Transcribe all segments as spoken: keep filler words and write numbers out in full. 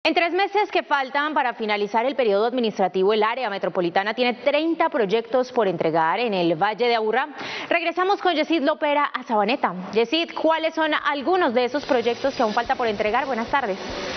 En tres meses que faltan para finalizar el periodo administrativo, el área metropolitana tiene treinta proyectos por entregar en el Valle de Aburrá. Regresamos con Yesid Lopera a Sabaneta. Yesid, ¿cuáles son algunos de esos proyectos que aún falta por entregar? Buenas tardes.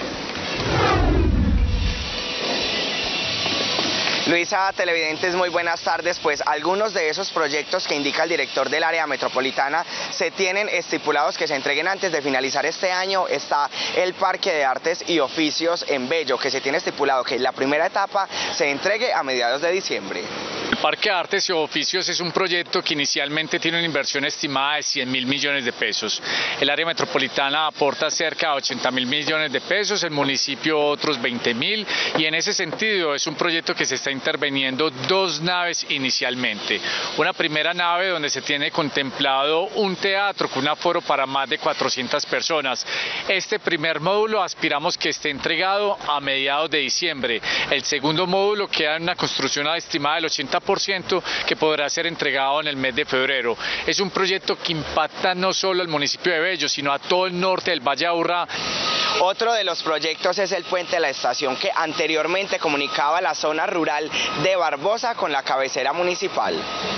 Luisa, televidentes, muy buenas tardes. Pues algunos de esos proyectos que indica el director del área metropolitana se tienen estipulados que se entreguen antes de finalizar este año. Está el Parque de Artes y Oficios en Bello, que se tiene estipulado que la primera etapa se entregue a mediados de diciembre. El Parque de Artes y Oficios es un proyecto que inicialmente tiene una inversión estimada de cien mil millones de pesos. El área metropolitana aporta cerca de ochenta mil millones de pesos, el municipio otros veinte mil, y en ese sentido es un proyecto que se está interviniendo dos naves inicialmente. Una primera nave donde se tiene contemplado un teatro con un aforo para más de cuatrocientas personas. Este primer módulo aspiramos que esté entregado a mediados de diciembre. El segundo módulo queda en una construcción estimada del ochenta por ciento que podrá ser entregado en el mes de febrero. Es un proyecto que impacta no solo al municipio de Bello, sino a todo el norte del Valle de Aburrá. Otro de los proyectos es el puente de la estación, que anteriormente comunicaba la zona rural de Barbosa con la cabecera municipal.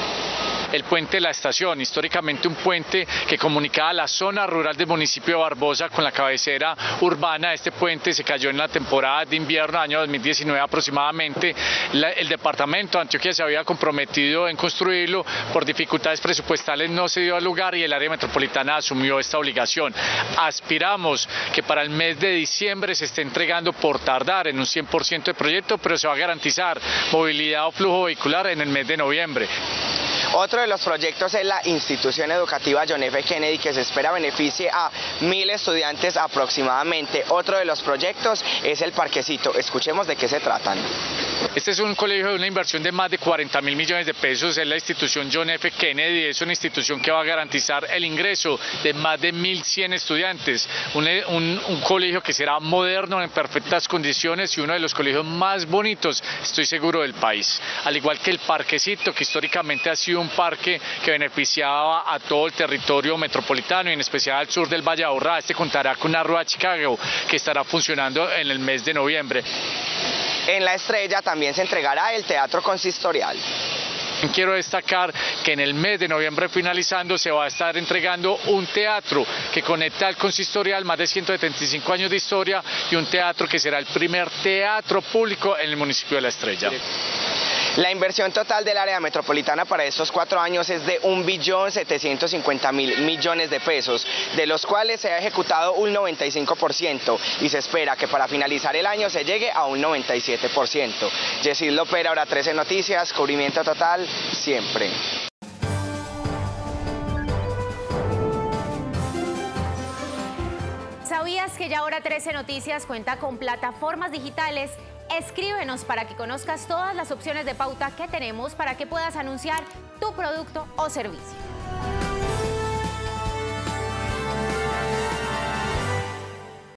El puente de la estación, históricamente un puente que comunicaba la zona rural del municipio de Barbosa con la cabecera urbana. Este puente se cayó en la temporada de invierno, año dos mil diecinueve aproximadamente. La, el departamento de Antioquia se había comprometido en construirlo, por dificultades presupuestales no se dio al lugar y el área metropolitana asumió esta obligación. Aspiramos que para el mes de diciembre se esté entregando por tardar en un cien por ciento de proyecto, pero se va a garantizar movilidad o flujo vehicular en el mes de noviembre. Otro de los proyectos es la institución educativa John F. Kennedy, que se espera beneficie a mil estudiantes aproximadamente. Otro de los proyectos es el parquecito. Escuchemos de qué se tratan. Este es un colegio de una inversión de más de cuarenta mil millones de pesos. Es la institución John F. Kennedy. Es una institución que va a garantizar el ingreso de más de mil cien estudiantes. Un, un, un colegio que será moderno, en perfectas condiciones, y uno de los colegios más bonitos, estoy seguro, del país. Al igual que el parquecito, que históricamente ha sido un parque que beneficiaba a todo el territorio metropolitano y en especial al sur del Valle de Aburrá. Este contará con una ruta Chicago que estará funcionando en el mes de noviembre. En La Estrella también se entregará el Teatro Consistorial. Quiero destacar que en el mes de noviembre finalizando se va a estar entregando un teatro que conecta al consistorial, más de ciento setenta y cinco años de historia, y un teatro que será el primer teatro público en el municipio de La Estrella. La inversión total del área metropolitana para estos cuatro años es de un billón setecientos cincuenta mil millones de pesos, de los cuales se ha ejecutado un noventa y cinco por ciento y se espera que para finalizar el año se llegue a un noventa y siete por ciento. Yesid Lopera, Hora trece Noticias, cubrimiento total siempre. ¿Sabías que ya Hora trece Noticias cuenta con plataformas digitales? Escríbenos para que conozcas todas las opciones de pauta que tenemos para que puedas anunciar tu producto o servicio.